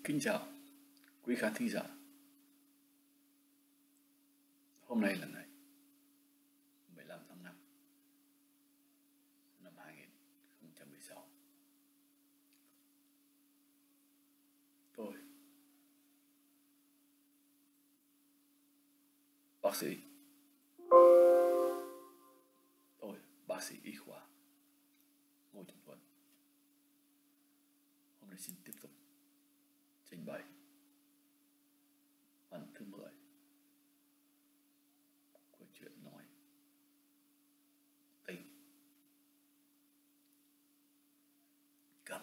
kính chào quý khán thính giả. Hôm nay là ngày 15 tháng 5 năm 2016. Tôi, bác sĩ y khoa Ngô Trọng Tuấn, hôm nay xin tiếp tục trình bày phần thứ 10 của chuyện nói tình cảm.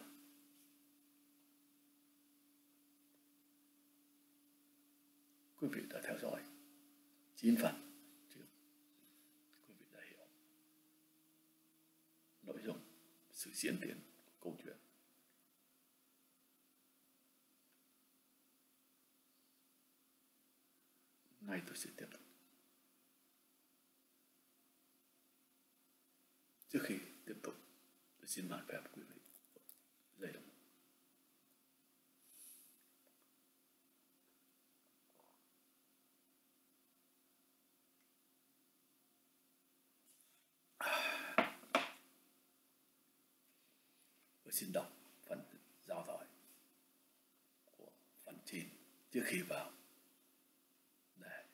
Quý vị đã theo dõi 9 phần trước, quý vị đã hiểu nội dung, sự diễn tiến của câu chuyện. Nay tôi sẽ tiếp tục. Trước khi tiếp tục, tôi xin mời phép quý vị giây đồng hồ. Tôi xin đọc phần giao thoại của phần 9 trước khi vào để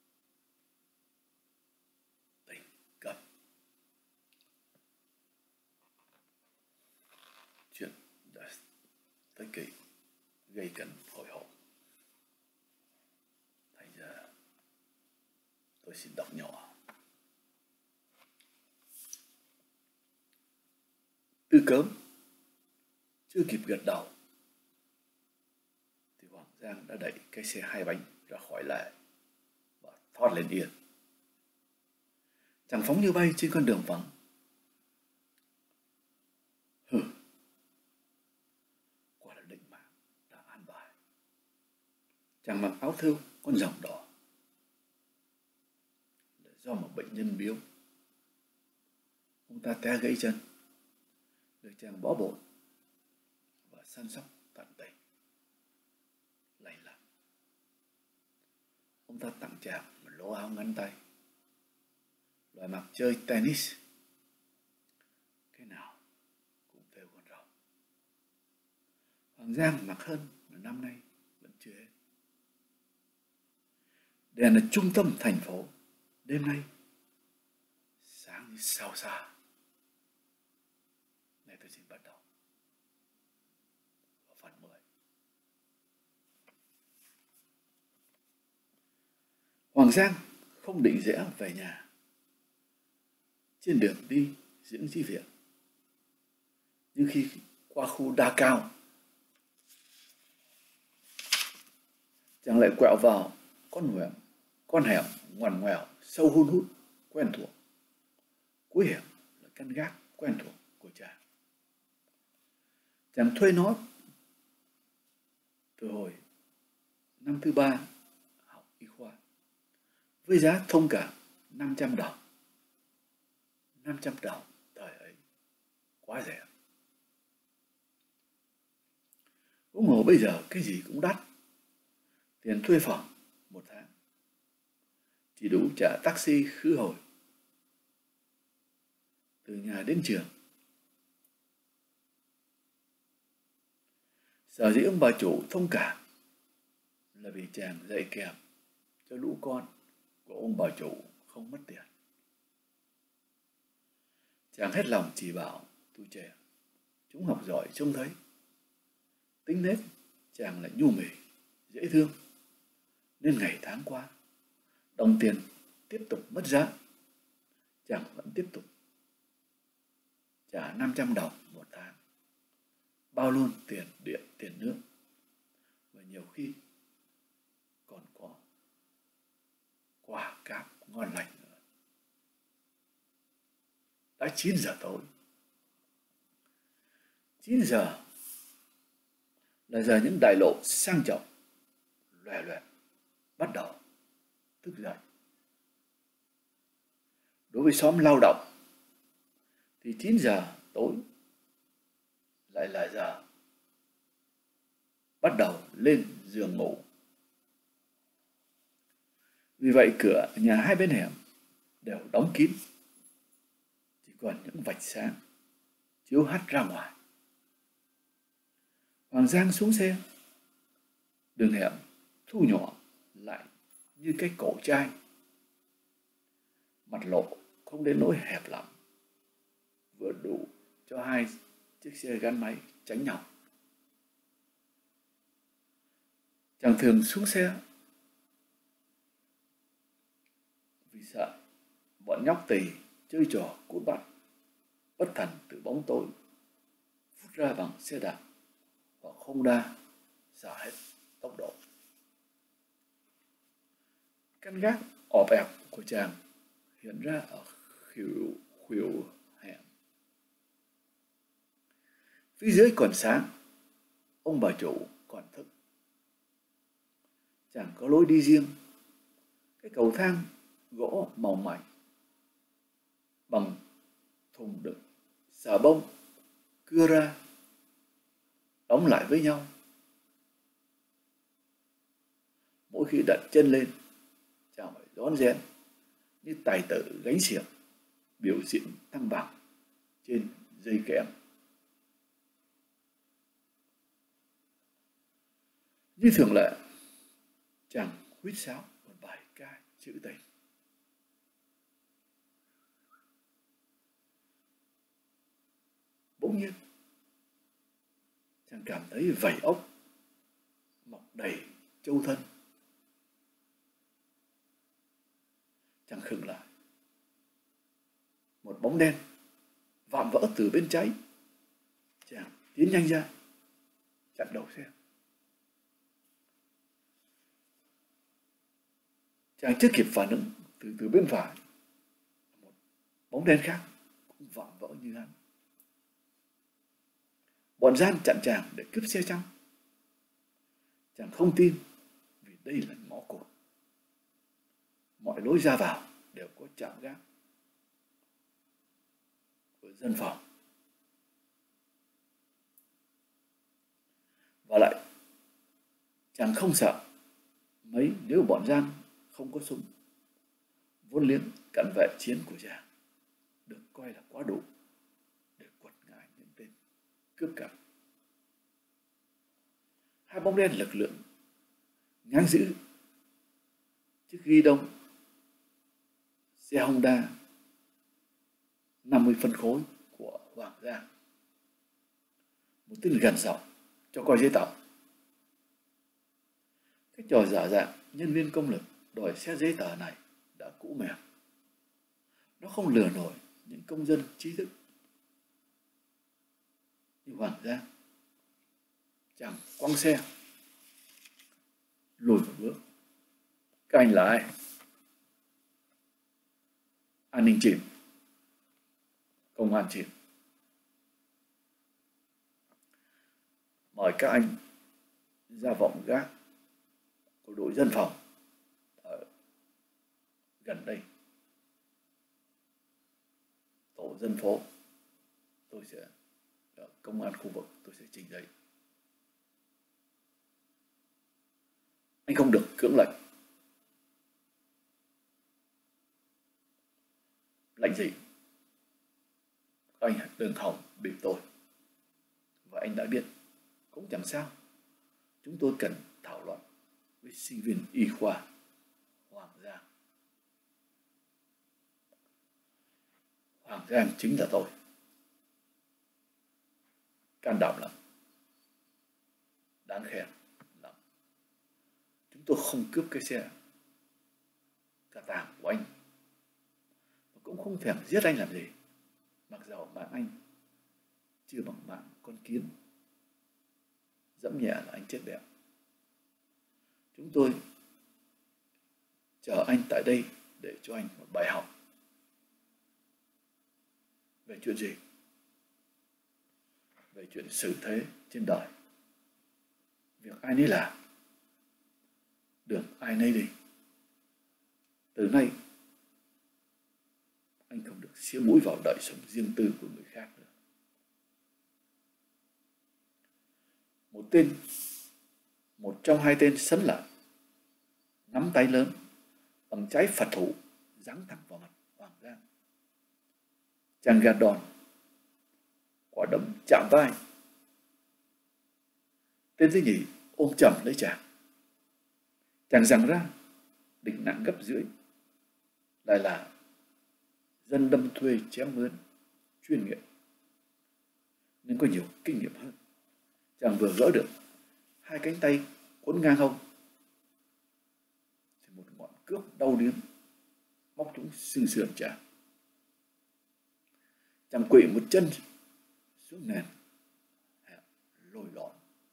tình cảm. Chuyện đã tới kỳ gây cấn hồi hộp, thành ra tôi xin đọc nhỏ. Tư Cớm chưa kịp gật đầu thì Hoàng Giang đã đẩy cái xe 2 bánh ra khỏi lề và thoát lên yên. Chàng phóng như bay trên con đường vắng. Quả là định mạng đã an bài. Chàng mặc áo thêu con rồng đỏ là do một bệnh nhân biếu. Ông ta té gãy chân, được chàng bó bột và săn sóc tận tình. Lành lặn, ông ta tặng chàng một lỗ áo ngắn tay, loại mặc chơi tennis, cái nào cũng theo con rồng. Hoàng Giang mặc hơn một năm nay vẫn chưa hết. Đèn ở trung tâm thành phố đêm nay sáng như sao xa. Này tôi xin bắt đầu vào phần 10. Hoàng Giang không định rẽ về nhà. Trên đường đi Diễn Di Viện, nhưng khi qua khu Đa Cao, chàng lại quẹo vào con hẻm ngoằn ngoèo sâu hun hút quen thuộc. Cuối hẻm là căn gác quen thuộc của chàng. Chàng thuê nó từ hồi năm thứ 3 học y khoa với giá thông cảm 500 đồng. 500 đồng thời ấy quá rẻ. Huống hồ bây giờ cái gì cũng đắt. Tiền thuê phòng một tháng chỉ đủ trả taxi khứ hồi từ nhà đến trường. Sở dĩ ông bà chủ thông cảm là vì chàng dạy kèm cho lũ con của ông bà chủ không mất tiền. Chàng hết lòng chỉ bảo tụi trẻ, chúng học giỏi trông thấy. Tính nết chàng lại nhu mì, dễ thương, nên ngày tháng qua, đồng tiền tiếp tục mất giá, chàng vẫn tiếp tục trả 500 đồng một tháng, bao luôn tiền điện, tiền nước, và nhiều khi còn có quả cáp ngon lành nữa. Đã 9 giờ tối. 9 giờ là giờ những đại lộ sang trọng, loè loẹt bắt đầu thức dậy. Đối với xóm lao động thì 9 giờ tối lại là giờ bắt đầu lên giường ngủ. Vì vậy cửa nhà hai bên hẻm đều đóng kín, chỉ còn những vạch sáng chiếu hắt ra ngoài. Hoàng Giang xuống xe. Đường hẻm thu nhỏ lại như cái cổ chai, mặt lộ không đến nỗi hẹp lắm, vừa đủ cho hai chiếc xe gắn máy tránh nhau. Chàng thường xuống xe vì sợ bọn nhóc tỳ chơi trò cút bắt, bất thần từ bóng tối phút ra bằng xe đạp hoặc Honda xả hết tốc độ. Căn gác ọp ẹp của chàng hiện ra ở khuỷu hẻm. Phía dưới còn sáng, ông bà chủ còn thức. Chàng có lối đi riêng, cái cầu thang gỗ màu mảnh bằng thùng đựng xà bông cưa ra, đóng lại với nhau. Mỗi khi đặt chân lên, chàng phải rón rén như tài tử gánh xiềng biểu diễn thăng bằng trên dây kẽm. Như thường lệ, chàng huýt sáo một bài ca trữ tình. Bỗng nhiên, chàng cảm thấy vảy ốc mọc đầy châu thân. Chàng khựng lại. Một bóng đen vạm vỡ từ bên trái. Chàng tiến nhanh ra, chặn đầu xe. Chàng chưa kịp phản ứng, từ bên phải, một bóng đen khác cũng vạm vỡ như hắn. Bọn gian chặn chàng để cướp xe trong. Chàng không tin, vì đây là ngõ cụt. Mọi lối ra vào đều có trạm gác của dân phòng. Và lại, chàng không sợ mấy nếu bọn gian không có súng. Vốn liếng cận vệ chiến của chàng được coi là quá đủ để quật ngã những tên cướp cắp. Hai bóng đen lực lượng ngang giữ chiếc ghi đông xe Honda 50 phân khối của Hoàng Giang. Một tên gần giọng cho coi giấy tờ. Cái trò giả dạng nhân viên công lực đòi xe giấy tờ này đã cũ mềm. Nó không lừa nổi những công dân trí thức như Hoàng Giang. Chàng quăng xe, lùi một bước. Các anh là ai? An ninh chìm. Công an chìm. Mời các anh ra vọng gác của đội dân phòng ở gần đây. Tổ dân phố tôi sẽ, công an khu vực tôi sẽ trình bày. Anh không được cưỡng lệnh. Lệnh gì? Anh đừng hòng bịp tôi. Và anh đã biết, cũng chẳng sao. Chúng tôi cần thảo luận với sinh viên y khoa Hoàng Giang. Hoàng Giang chính là tôi. Can đảm lắm. Đáng khen lắm. Chúng tôi không cướp cái xe cả tàng của anh. Và cũng không thèm giết anh làm gì. Mặc dầu mạng anh chưa bằng mạng con kiến. Dẫm nhẹ là anh chết bẹo. Chúng tôi chờ anh tại đây để cho anh một bài học. Về chuyện gì? Về chuyện xử thế trên đời. Việc ai nấy làm, đường ai nấy đi. Từ nay anh không được xía mũi vào đời sống riêng tư của người khác nữa. Một tên một trong hai tên sấn lại, nắm tay lớn bằng trái Phật thủ giáng thẳng vào mặt Hoàng Giang. Chàng gạt đòn, quả đấm chạm vai. Tên thứ nhì ôm chầm lấy chàng. Chàng giằng ra, định nặng gấp rưỡi, lại là dân đâm thuê chém mướn chuyên nghiệp nên có nhiều kinh nghiệm hơn. Chàng vừa gỡ được, hai cánh tay quấn ngang hông thì một ngọn cước đau điếng móc trúng xương sườn chàng. Chàng quỵ một chân xuống nền, lồi lọt.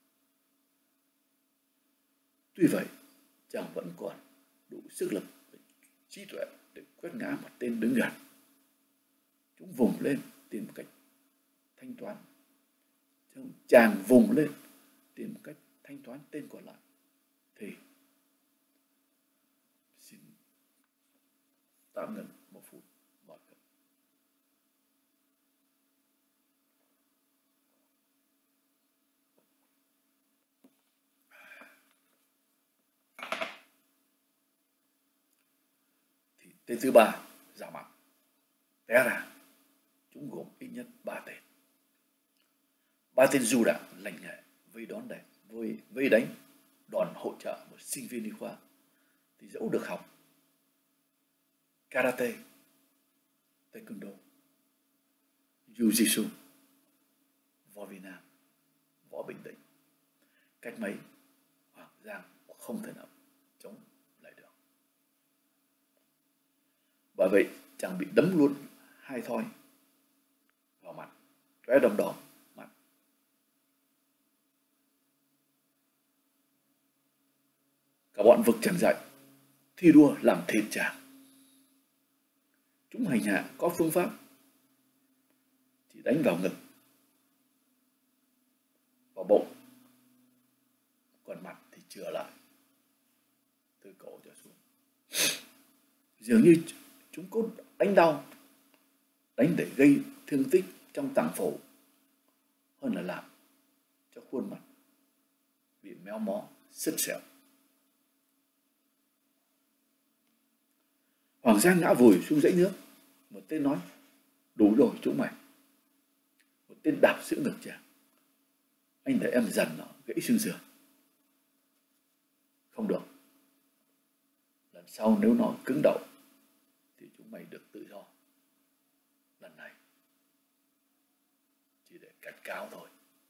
Tuy vậy, chàng vẫn còn đủ sức lực và trí tuệ để quét ngã một tên đứng gần. Chúng vùng lên tìm cách thanh toán. Chàng vùng lên tìm cách thanh toán tên còn lại thì xin tạm ngừng 1 phút. Mời các thì tên thứ ba giả mặt té ra. Chúng gồm ít nhất 3 tên. 3 tên du đảng lành nghề vây đánh đòn hỗ trợ một sinh viên y khoa thì dẫu được học karate, taekwondo, jiu-jitsu, võ Việt Nam, võ Bình Định, cách mấy Hoàng Giang không thể nào chống lại được. Bởi vậy chàng bị đấm luôn 2 thoi vào mặt, tóe đom đóm mặt. Cả bọn vực chàng dậy, thi đua làm thịt chàng. Chúng hành hạ có phương pháp, chỉ đánh vào ngực, vào bụng, còn mặt thì chừa lại từ cổ trở xuống. Dường như chúng cốt đánh đau, đánh để gây thương tích trong tạng phủ hơn là làm cho khuôn mặt bị méo mó, sứt sẹo. Hoàng Giang ngã vùi xuống dãy nước. Một tên nói: đủ rồi chúng mày. Một tên đạp giữa ngực chàng: anh để em dần nó gãy xương sườn. Không được, lần sau nếu nó cứng đầu thì chúng mày được tự do. Lần này chỉ để cảnh cáo thôi.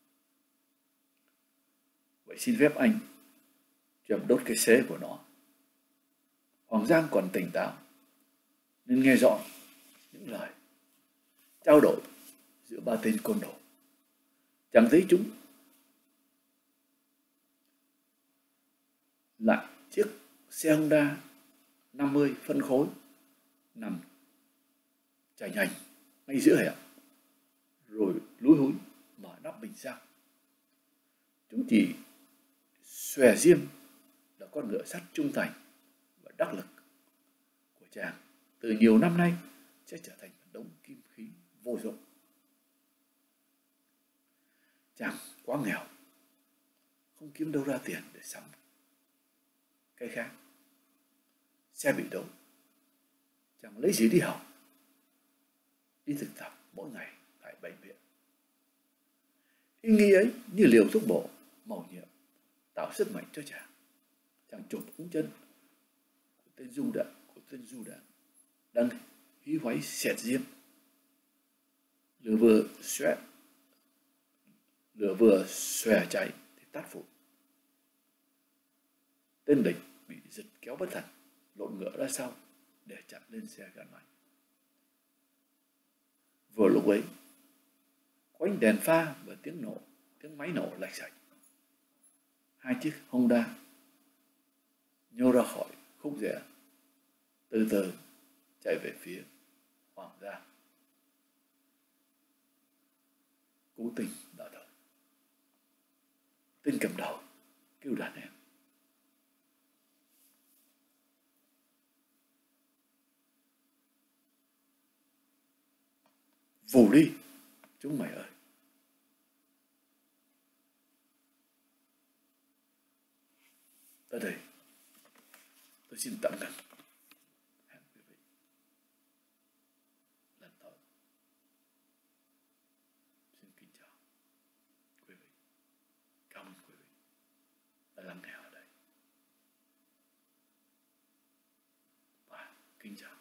Vậy xin phép anh cho em đốt cái xế của nó. Hoàng Giang còn tỉnh táo nên nghe rõ những lời trao đổi giữa 3 tên côn đồ. Chàng thấy chúng lại chiếc xe Honda 50 phân khối nằm chành hành ngay giữa hẻm, rồi lúi húi mở nắp bình xăng. Chúng chỉ xòe diêm là con ngựa sắt trung thành và đắc lực của chàng từ nhiều năm nay sẽ trở thành một đống kim khí vô dụng. Chàng quá nghèo, không kiếm đâu ra tiền để sắm cái khác. Xe bị đổ, chàng lấy gì đi học, đi thực tập mỗi ngày tại bệnh viện. Ý nghĩ ấy như liều thuốc bổ màu nhiệm tạo sức mạnh cho chàng. Chàng chụp ống chân của tên du đảng đang hí hoáy xẹt diêm. Lửa vừa xòe cháy thì tắt phụt. Tên địch bị giật kéo bất thần, lộn ngựa ra sau để chặn lên xe gắn máy. Vừa lúc ấy, có ánh đèn pha và tiếng máy nổ lạch sạch. 2 chiếc Honda nhô ra khỏi khúc rẽ, từ từ chạy về phía Hoàng Giang. Cố Tình đỡ đầu. Tên cầm đầu kêu đàn em: vù đi chúng mày ơi. Tới đây tôi xin tạm ngừng. Hẹn quý vị lần tới. Xin kính chào quý vị. Cảm ơn quý vị đã lắng nghe ở đây. Và kính chào.